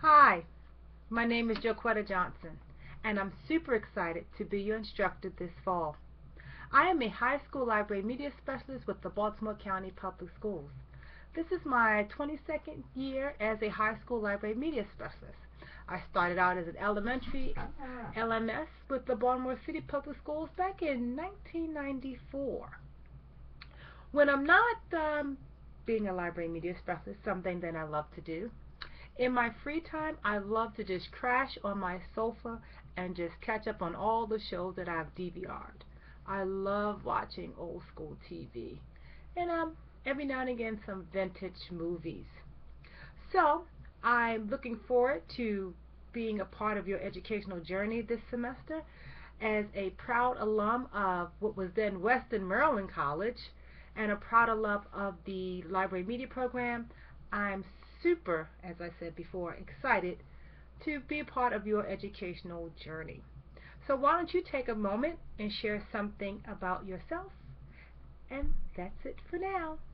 Hi, my name is Joquetta Johnson, and I'm super excited to be your instructor this fall. I am a high school library media specialist with the Baltimore County Public Schools. This is my 22nd year as a high school library media specialist. I started out as an elementary LMS with the Baltimore City Public Schools back in 1994. When I'm not being a library media specialist, something that I love to do, in my free time, I love to just crash on my sofa and just catch up on all the shows that I've DVR'd. I love watching old school TV and every now and again some vintage movies. So I'm looking forward to being a part of your educational journey this semester as a proud alum of what was then Western Maryland College and a proud alum of the Library Media Program. I'm super, as I said before, excited to be a part of your educational journey. So why don't you take a moment and share something about yourself? And that's it for now.